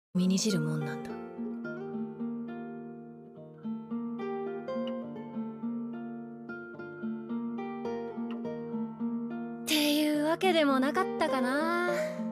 身にじるもんなんだ。っていうわけでもなかったかな。